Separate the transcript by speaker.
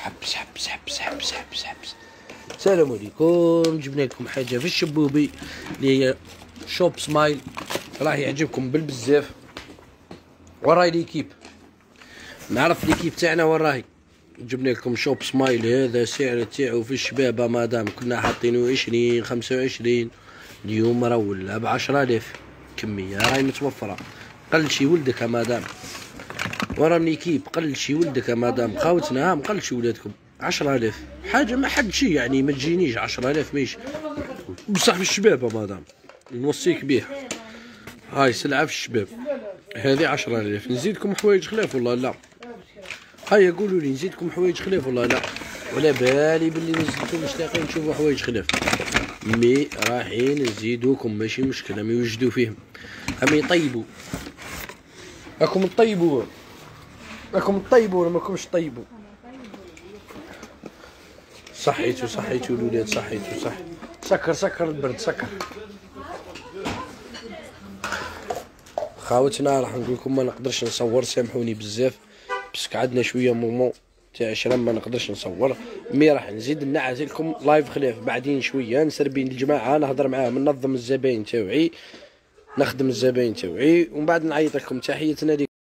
Speaker 1: حبس حبس حبس حبس حبس حبس. السلام عليكم. جبنا لكم حاجه في الشبوبي اللي هي شوب سمايل، راه يعجبكم بالبزاف. وراي ليكيب، نعرف ليكيب تاعنا وين راهي. جبنا لكم شوب سمايل، هذا سعر تاعو في الشبابه مادام كنا حاطينه 20 25، اليوم راه ولا ب10000. كميه راهي متوفره. قلشي ولدك مادام، ورا من ليكيب قلشي ولدك مادام. خاوتنا مقلشي ولادكم. 10000 حاجه ما حد شي، يعني ما تجينيش 10000 ماشي، بصح في الشبابه مادام نوصيك بيه. هاي سلعه في الشباب، هذه 10000. نزيدكم حوايج خلاف ولا لا؟ هيا قولوا لي نزيدكم حوايج خلاف ولا لا؟ ولا بالي باللي نزلتو مشتاقين تشوفوا حوايج خلاف، مي رايحين نزيدوكم ماشي مشكله، ما يوجدوا فيهم، هم يطيبوا. راكم تطيبوا، راكم تطيبوا ولا ماكمش طيبوا؟ صحيتو صحيتو الولاد، صحيتو صح. سكر سكر البرد سكر. خاوتنا راح نقول لكم ما نقدرش نصور، سامحوني بزاف، بس عندنا شويه مومون تاع شرم ما نقدرش نصور، مي راح نزيد نعزلكم لايف خلاف بعدين شويه، نسربين الجماعه نهضر معاهم، ننظم الزباين تاوعي، نخدم الزباين تاوعي، ومن بعد نعيط لكم. تحياتنا لكم.